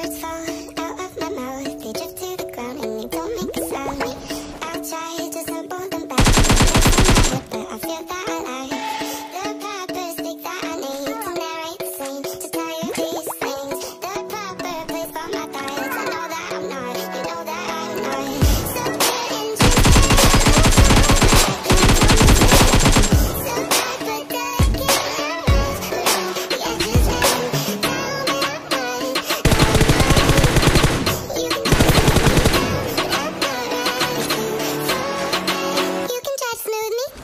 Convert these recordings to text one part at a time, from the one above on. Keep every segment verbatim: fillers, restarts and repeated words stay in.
Words fall out of my mouth, they drift to the ground and they don't make a sound. I'll try to sample them back, but I feel that I like the proper stick that I need to narrate the scene, to tell you these things. The proper place for my thoughts. I know that I'm not, you know that I'm not. So get interested, so I put the cameras around the edges and down my mind. You can you can try to smooth me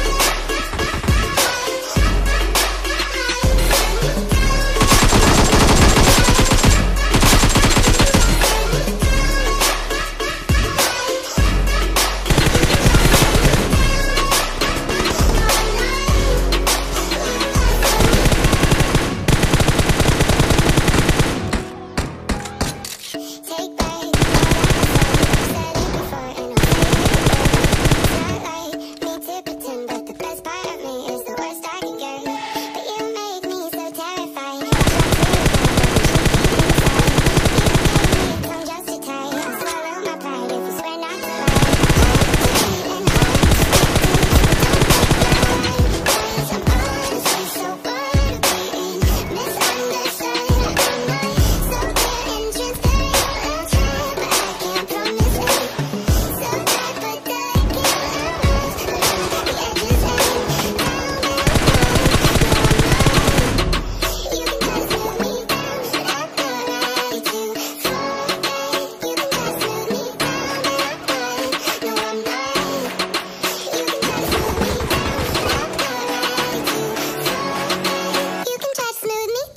take back all that I said before, and I'll say it again. It's not like me to pretend, but the best part of me is the worst I can get. But you make me so terrified. I try to avoid, but you keep me inside. You make me tongue just too tight. I'll swallow my pride if you swear not to lie. And I'm honestly so bored of being misunderstood. I'm not so good and transparent. I'll try, but I can't promise it. So I put the cameras around the edges and down my mind. You can just move me down, but I'm not ready to fall back. You can just move me down, but I'm not. No, I'm not. You can just move me down, but I'm not ready to fall back. You can try to smooth me.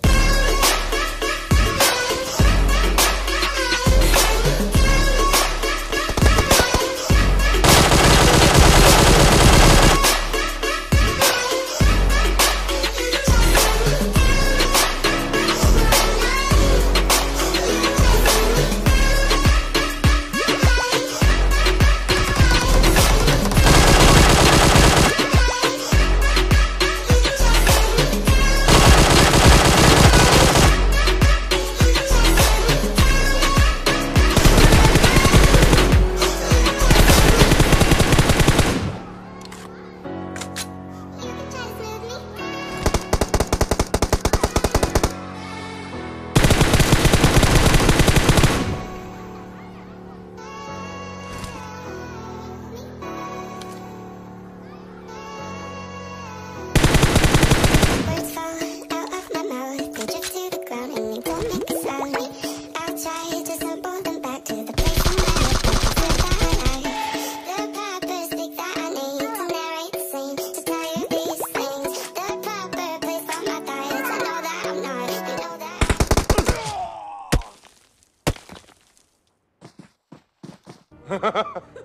Words fall out of my mouth, they drift to the ground and they don't make a sound. I'll try to sample them back to the place in my head, but I feel that I like the proper stick that I need to narrate the scene, to tell you these things. The proper place for my thoughts. I know that I'm not, you know that.